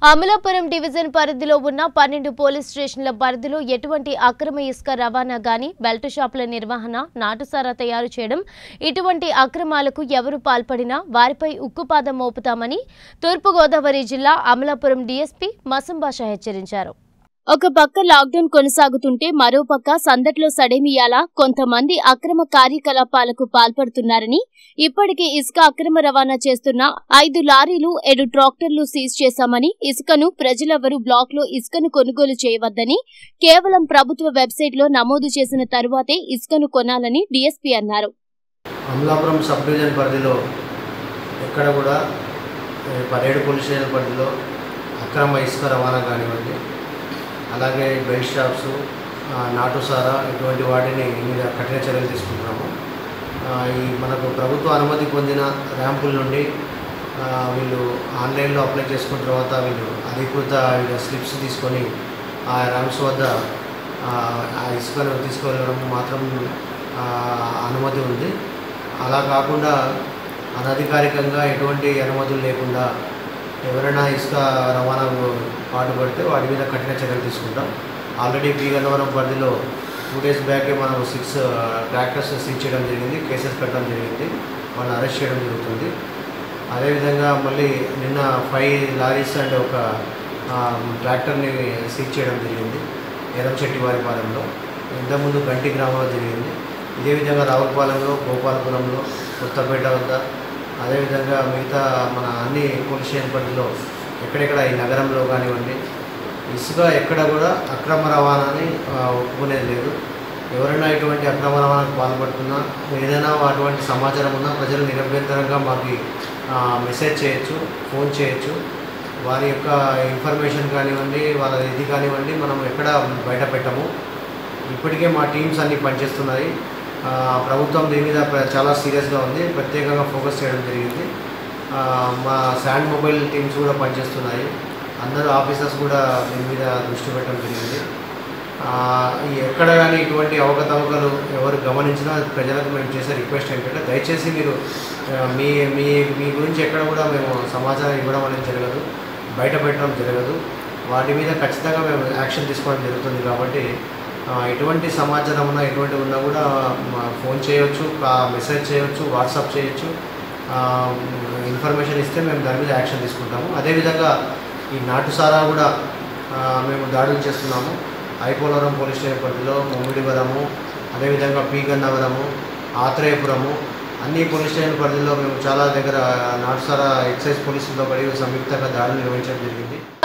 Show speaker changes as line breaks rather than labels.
Amalapuram division పరిధిలో ఉన్న 12 police స్టేషన్ల పరిధిలో ఎటువంటి అక్రమ ఇసుక రవాణా గాని బెల్ట్ షాపుల నిర్వహణ నాటుసారా తయారు చేయడం ఇటువంటి అక్రమాలకు ఎవరు పాల్పడినా వారిపై ఉక్కుపాదం మోపుతామని తూర్పు గోదావరి జిల్లా అమలాపురం డీఎస్పీ మసంబాషా హెచ్చరించారు. ఒక పక్క లాక్డౌన్ కొనసాగుతుంటే మరోపక్క సందట్లో సడేమియాలా కొంతమంది అక్రమ కార్యకలాపాలకు పాల్పడుతున్నారని, ఇప్పటికే ఇసుక అక్రమ రవాణా చేస్తున్న 5 లారీలు 7 ట్రాక్టర్లు సీజ్ చేశామని, ఇసుకను ప్రజలెవరూ బ్లాక్లో ఇసుకను కొనుగోలు చేయవద్దని, కేవలం ప్రభుత్వ వెబ్సైట్లో నమోదు చేసిన తరువాతే ఇసుకను కొనాలని డీఎస్పీ అన్నారు.
అమలాపురం సబ్ డివిజన్ పరిధిలో ఎక్కడ కూడా 17 పోలీస్ స్టేషన్ల పరిధిలో అక్రమ ఇసుక రవాణా కానివ్వండి, అలాగే బెల్ట్ షాప్స్, నాటుసారా ఇటువంటి వాటిని మీద కఠిన చర్యలు తీసుకుంటున్నాము. ఈ మనకు ప్రభుత్వ అనుమతి పొందిన ర్యాంపుల నుండి వీళ్ళు ఆన్లైన్లో అప్లై చేసుకున్న తర్వాత వీళ్ళు అధికృత స్లిప్స్ తీసుకొని ఆ ర్యాంప్స్ వద్ద ఆ ఇసుకను తీసుకెళ్ళడం మాత్రం అనుమతి ఉంది. అలా కాకుండా అనధికారికంగా ఎటువంటి అనుమతులు లేకుండా ఎవరైనా ఇసుక రవాణాకు పాటుపడితే వాటి మీద కఠిన చర్యలు తీసుకుంటాం. ఆల్రెడీ పి గన్నవరం పరిధిలో 2 days బ్యాకే మనం 6 ట్రాక్టర్స్ సీజ్ చేయడం జరిగింది, కేసెస్ పెట్టడం జరిగింది, వాళ్ళని అరెస్ట్ చేయడం జరుగుతుంది. అదేవిధంగా మళ్ళీ నిన్న 5 లారీస్ అండ్ ఒక ట్రాక్టర్ని సీజ్ చేయడం జరిగింది ఎరంశెట్టివారిపాలెంలో. ఇంతకుముందు గంటి గ్రామంలో జరిగింది. ఇదే విధంగా రావులపాలెంలో, గోపాలపురంలో, కొత్తపేట వద్ద, అదేవిధంగా మిగతా మన అన్ని పోలీస్ స్టేషన్ పరిధిలో ఎక్కడెక్కడ ఈ నగరంలో కానివ్వండి ఇసుక ఎక్కడ కూడా అక్రమ రవాణాని ఒప్పుకునేది లేదు. ఎవరైనా ఇటువంటి అక్రమ రవాణాకు పాల్పడుతున్నా ఏదైనా అటువంటి సమాచారం ఉన్నా ప్రజలు నిరభ్యంతరంగా మాకు మెసేజ్ చేయొచ్చు, ఫోన్ చేయొచ్చు. వారి యొక్క ఇన్ఫర్మేషన్ కానివ్వండి, వాళ్ళ ఇది కానివ్వండి మనం ఎక్కడ బయట పెట్టము. ఇప్పటికే మా టీమ్స్ అన్నీ పనిచేస్తున్నాయి. ప్రభుత్వం దీని మీద చాలా సీరియస్గా ఉంది, ప్రత్యేకంగా ఫోకస్ చేయడం జరిగింది. మా శాండ్ మొబైల్ టీమ్స్ కూడా పనిచేస్తున్నాయి. అందరూ ఆఫీసర్స్ కూడా దీని మీద దృష్టి పెట్టడం జరిగింది. ఎక్కడ కానీ ఇటువంటి అవకతవకలు ఎవరు గమనించినా ప్రజలకు మేము చేసే రిక్వెస్ట్ ఏంటంటే దయచేసి మీరు మీ మీ మీ గురించి ఎక్కడ కూడా మేము సమాచారం ఇవ్వడం అనేది జరగదు, బయట పెట్టడం జరగదు. వాటి మీద ఖచ్చితంగా మేము యాక్షన్ తీసుకోవడం జరుగుతుంది. కాబట్టి ఎటువంటి సమాచారం ఉన్నా ఎటువంటి ఉన్నా కూడా ఫోన్ చేయవచ్చు, మెసేజ్ చేయవచ్చు, వాట్సాప్ చేయొచ్చు. ఇన్ఫర్మేషన్ ఇస్తే మేము దాని మీద యాక్షన్ తీసుకుంటాము. అదేవిధంగా ఈ నాటుసారా కూడా మేము దాడులు చేస్తున్నాము. ఐపోలవరం పోలీస్ స్టేషన్ పరిధిలో ముమ్మిడివరము, అదేవిధంగా పి గన్నవరము, ఆత్రేయపురము అన్ని పోలీస్ స్టేషన్ పరిధిలో మేము చాలా దగ్గర నాటుసారా ఎక్సైజ్ పోలీసులతో పడి సంయుక్తంగా దాడులు నిర్వహించడం జరిగింది.